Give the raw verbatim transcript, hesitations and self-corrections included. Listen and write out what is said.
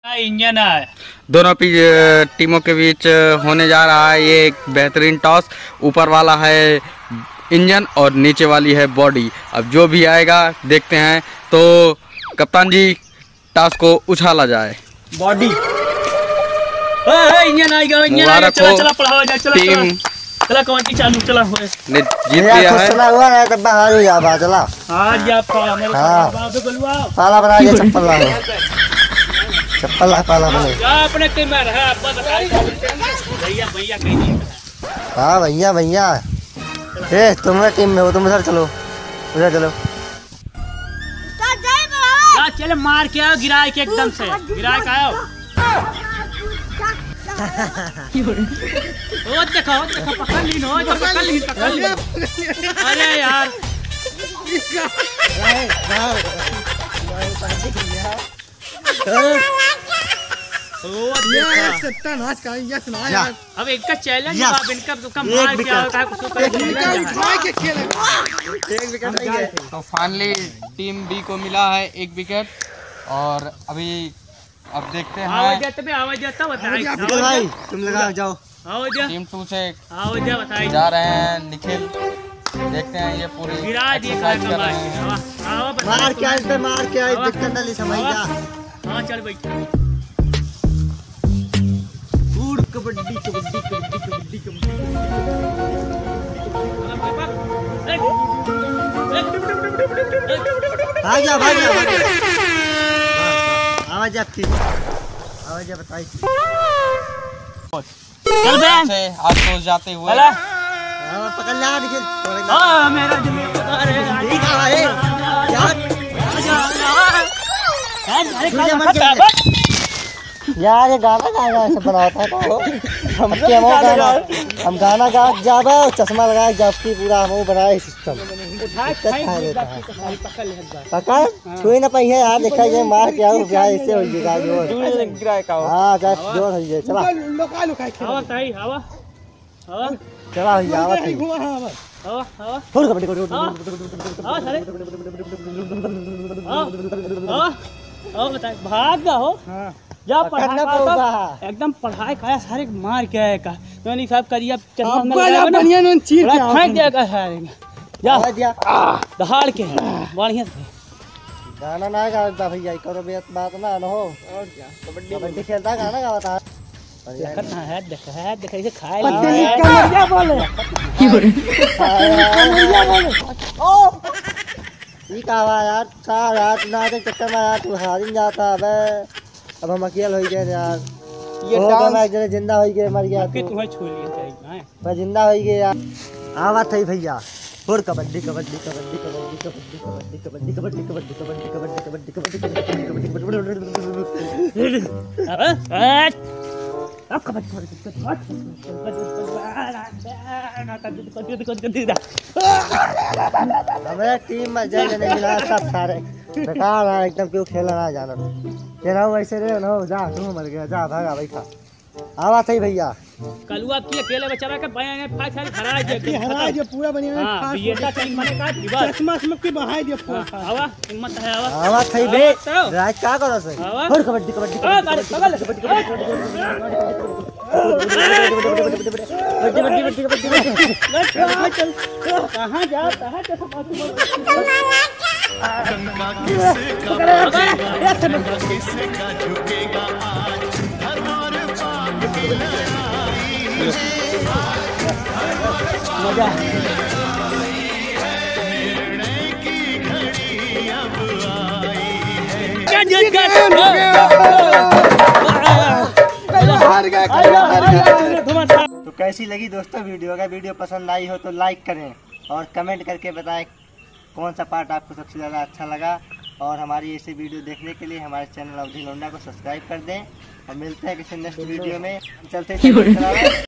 Engine है। दोनों टीमों के बीच होने जा रहा है ये एक बेहतरीन टॉस। ऊपर वाला है इंजन और नीचे वाली है बॉडी। अब जो भी आएगा देखते हैं। तो कप्तान जी टॉस को उछाला जाए। बॉडी इंजन आएगा। इंजन आएगा। चला चला पढ़ाओ जा। चला टीम चला कौन चालू चला हुए ने जीत लिया है। चला हुआ है तब बाहर हो जा बा चला आज या पाला मेरे बाबू बोलवा पाला बना के चप्पल ला चप्पल ला पाला बने जा अपने टीम में रहा। अब बताइए भैया भैया कहीं नहीं। हां भैया भैया ए तुम टीम में हो तुम उधर चलो उधर चलो जा चले मार के आओ गिराए के एकदम से गिराए का आओ। ओ देखो देखो पकड़ ली नो पकड़ ली पकड़ ली। अरे यार सत्यानाश का ये सुना यार। अब इनका चैलेंज आप इनका तो कम मार के आओ का कुछ कर के खेल एक विकेट नहीं है। तो फाइनली टीम बी को मिला है एक विकेट। और अभी अब देखते हैं आवाज जाता है आवाज जाता बताइए भाई तुम लगा जाओ। आओ जा टीम टू से आओ जा बताइए जा रहे हैं निखिल। देखते हैं ये पूरी गिरा दिए का आओ मार के आए पे मार के आए दिक्कत नहीं समझ जा। हां चल भाई कूड़ कबड्डी कबड्डी कबड्डी कबड्डी कबड्डी आ जा भाई आवाज आपकी आवाज बताइए। चल बे से आज तो जाते हुए चला हां पकड़ ला निकल हां मेरा जमीन पता रे ठीक है यार यार ये गाना गाना ऐसे बनाता था हम क्या वो गाना हम गाना गा जाबे चश्मा लगा जाबती पूरा हम वो बनाए सिस्टम पकड़ छुई ना पाई है यार देखा जाए मार के आओ क्या ऐसे हो जाएगा जोर गिराए का हां जा जोर हो जाए चला हवा ताई हवा हवा चला भैया आवा थी हवा हवा फुल कबड्डी कबड्डी हां सारे हां हां बताइए भाग जा हो। हां जा पढ़ा एकदम पढ़ाई खाया सारे मार के आए का तो नहीं साहब करिए चश्मा में लगा बढ़िया न चीर के फेंक देगा सारे जा दहाड़ के बढ़िया से गाना ना गाता भैया करो बात ना न हो और क्या कबड्डी कबड्डी खेलता गाना गाता देखना है देख है देख इसे खाए मरिया बोले मरिया बोले ओ ठीक आवा यार का रात ना के चक्कर में यार तू हार ही जाता है बे। अब हम अकेले हो गए यार ये डांस जरे जिंदा हो गए मर गया तू तुम्हें छू लिया चाहिए मैं जिंदा हो गए यार। आवाज थी भैया और कबड्डी कबड्डी कबड्डी कबड्डी कबड्डी कबड्डी कबड्डी कबड्डी कबड्डी कबड्डी कबड्डी कबड्डी कबड्डी कबड्डी अब कबड्डी हमारे टीम में जय नहीं मिला सब सारे बेकार है एकदम क्यों खेलना ना जाना तेरा वैसे रे ना जा तू मर गया जा भागा भाई खा आवा सही भैया कलुआ की अकेले बेचारा के बयां फाइट फाइट हरा दे हरा दे पूरा बढ़िया हां बेटा टाइम माने का दिवा चश्मा चश्मा के बहाई दे पूरा आवा हिम्मत है आवा आवा सही बे राज का करो से और कबड्डी कबड्डी कबड्डी कहां जा कहां मजा तो कैसी लगी दोस्तों वीडियो? अगर वीडियो पसंद आई हो तो लाइक करें और कमेंट करके बताएं कौन सा पार्ट आपको सबसे ज़्यादा अच्छा लगा। और हमारी ऐसे वीडियो देखने के लिए हमारे चैनल अवधि लोंडा को सब्सक्राइब कर दें और मिलते हैं किसी नेक्स्ट वीडियो में। चलते